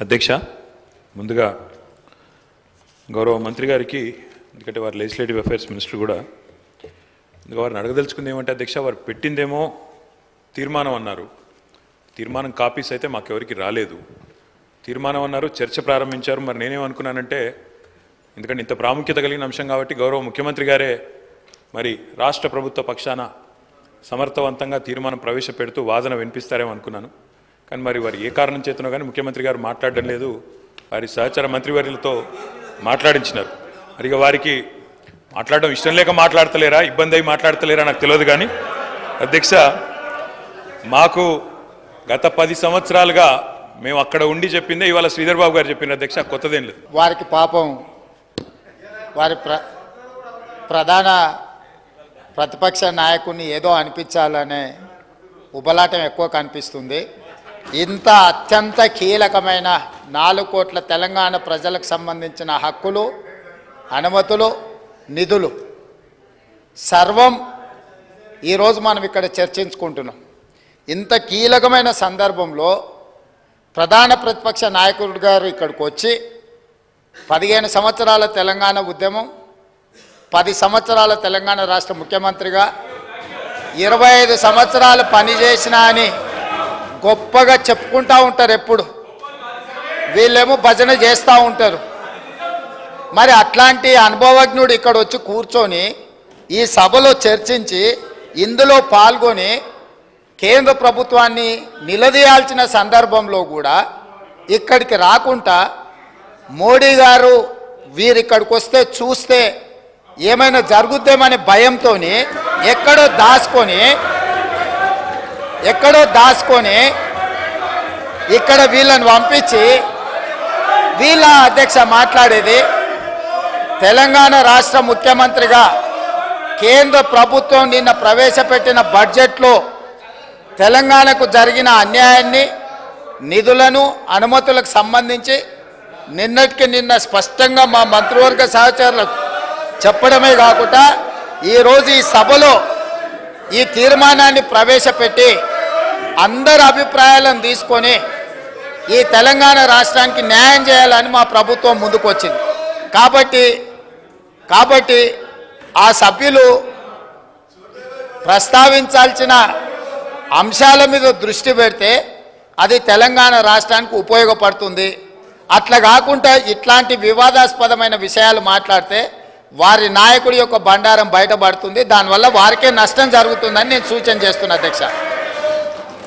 అధ్యక్ష, ముందుగా గౌరవ మంత్రి గారికి, ఎందుకంటే వారు లెజిస్లేటివ్ అఫైర్స్ మినిస్టర్ కూడా, వారిని అడగదలుచుకుంది ఏమంటే అధ్యక్ష, వారు పెట్టిందేమో తీర్మానం అన్నారు. తీర్మానం కాపీస్ అయితే మాకెవరికి రాలేదు. తీర్మానం అన్నారు, చర్చ ప్రారంభించారు. మరి నేనేమనుకున్నానంటే, ఎందుకంటే ఇంత ప్రాముఖ్యత కలిగిన అంశం కాబట్టి గౌరవ ముఖ్యమంత్రి గారే మరి రాష్ట్ర ప్రభుత్వ పక్షాన సమర్థవంతంగా తీర్మానం ప్రవేశపెడుతూ వాదన వినిపిస్తారేమో అనుకున్నాను. కానీ మరి వారు ఏ కారణం చేతనో కానీ ముఖ్యమంత్రి గారు మాట్లాడడం లేదు. వారి సహచర మంత్రివర్యులతో మాట్లాడించినారు. మరి వారికి మాట్లాడడం ఇష్టం లేక మాట్లాడతలేరా, ఇబ్బంది అయి మాట్లాడతలేరా నాకు తెలియదు. కానీ అధ్యక్ష, మాకు గత 10 సంవత్సరాలుగా మేము అక్కడ ఉండి చెప్పిందే ఇవాళ శ్రీధర్ బాబు గారు చెప్పిన అధ్యక్ష, కొత్తదేం లేదు. వారికి పాపం వారి ప్రధాన ప్రతిపక్ష నాయకుడిని ఏదో అనిపించాలనే ఉబలాటం ఎక్కువ కనిపిస్తుంది. ఇంత అత్యంత కీలకమైన 4 కోట్ల తెలంగాణ ప్రజలకు సంబంధించిన హక్కులు, అనుమతులు, నిధులు సర్వం ఈరోజు మనం ఇక్కడ చర్చించుకుంటున్నాం. ఇంత కీలకమైన సందర్భంలో ప్రధాన ప్రతిపక్ష నాయకుడు గారు ఇక్కడికి వచ్చి 15 సంవత్సరాల తెలంగాణ ఉద్యమం, 10 సంవత్సరాల తెలంగాణ రాష్ట్ర ముఖ్యమంత్రిగా 25 సంవత్సరాలు పనిచేసిన అని గొప్పగా చెప్పుకుంటూ ఉంటారు. ఎప్పుడు వీళ్ళేమో భజన చేస్తూ ఉంటారు. మరి అట్లాంటి అనుభవజ్ఞుడు ఇక్కడ వచ్చి కూర్చొని ఈ సభలో చర్చించి ఇందులో పాల్గొని కేంద్ర ప్రభుత్వాన్ని నిలదీయాల్సిన సందర్భంలో కూడా ఇక్కడికి రాకుండా మోడీ గారు వీరిక్కడికి వస్తే చూస్తే ఏమైనా జరుగుద్దేమనే భయంతో ఎక్కడో దాచుకొని ఇక్కడ వీళ్ళని పంపించి వీళ్ళ అధ్యక్ష మాట్లాడేది తెలంగాణ రాష్ట్ర ముఖ్యమంత్రిగా కేంద్ర ప్రభుత్వం నిన్న ప్రవేశపెట్టిన బడ్జెట్లో తెలంగాణకు జరిగిన అన్యాయాన్ని, నిధులను, అనుమతులకు సంబంధించి నిన్నటికి నిన్న స్పష్టంగా మా మంత్రివర్గ సహచరులకు చెప్పడమే కాకుండా ఈరోజు ఈ సభలో ఈ తీర్మానాన్ని ప్రవేశపెట్టి అందరి అభిప్రాయాలను తీసుకొని ఈ తెలంగాణ రాష్ట్రానికి న్యాయం చేయాలని మా ప్రభుత్వం ముందుకు వచ్చింది. కాబట్టి ఆ సభ్యులు ప్రస్తావించాల్సిన అంశాల మీద దృష్టి పెడితే అది తెలంగాణ రాష్ట్రానికి ఉపయోగపడుతుంది. అట్లా కాకుండా ఇట్లాంటి వివాదాస్పదమైన విషయాలు మాట్లాడితే వారి నాయకుడి యొక్క బండారం బయటపడుతుంది. దానివల్ల వారికే నష్టం జరుగుతుందని నేను సూచన చేస్తున్నా అధ్యక్ష.